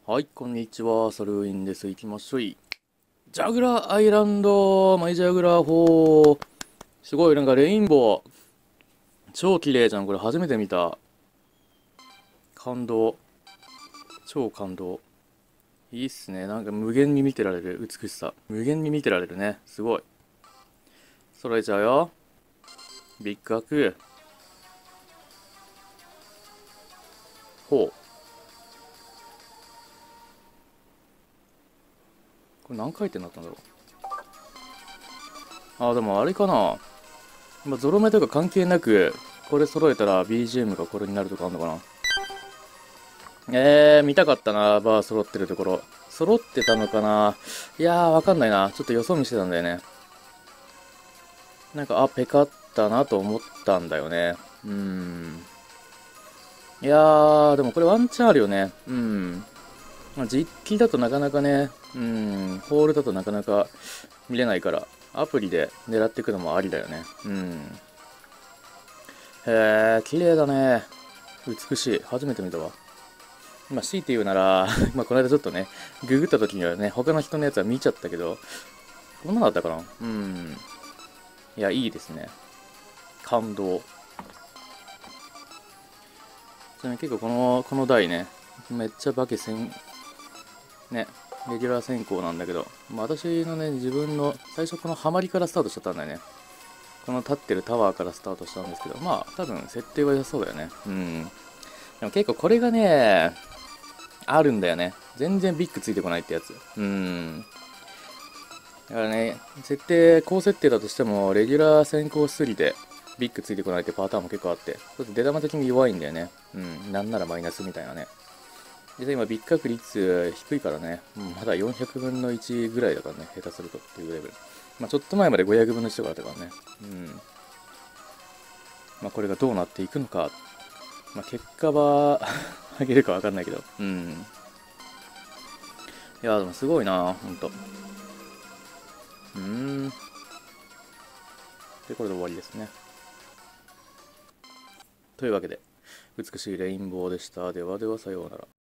はい、こんにちは。サルウィンです。行きましょい。ジャグラーアイランド、マイジャグラー4。すごい、なんかレインボー。超綺麗じゃん。これ初めて見た。感動。超感動。いいっすね。なんか無限に見てられる美しさ。無限に見てられるね。すごい。揃えちゃうよ。ビッグアク。ほう。これ何回転になったんだろう。あ、でもあれかな。ゾロ目とか関係なく、これ揃えたら BGM がこれになるとかあんのかな。見たかったな、バー揃ってるところ。揃ってたのかな。いやー、わかんないな。ちょっとよそ見してたんだよね。なんか、ペカったなと思ったんだよね。いやー、でもこれワンチャンあるよね。まあ、実機だとなかなかね、ホールだとなかなか見れないから、アプリで狙っていくのもありだよね。へー、綺麗だね。美しい。初めて見たわ。まあ、強いて言うならまあ、この間ちょっとね、ググった時にはね、他の人のやつは見ちゃったけど、こんなのだったかな。いや、いいですね。感動。ちなみに結構この台ね、めっちゃバケね、レギュラー選考なんだけど、まあ、私のね、自分の最初このハマりからスタートしちゃったんだよね。この立ってるタワーからスタートしたんですけど、まあ、多分設定は良さそうだよね。でも結構これがね、あるんだよね。全然ビッグついてこないってやつ。だからね、高設定だとしても、レギュラー先行しすぎて、ビッグついてこないってパターンも結構あって、ちょっと出玉的に弱いんだよね。なんならマイナスみたいなね。で、今、ビッグ確率低いからね、まだ400分の1ぐらいだからね、下手するとっていうレベル。まあ、ちょっと前まで500分の1とかだったからね。まあ、これがどうなっていくのか、まあ、結果は上げるかわかんないけど、いや、でもすごいな、ほんと。で、これで終わりですね。というわけで、美しいレインボーでした。ではでは、さようなら。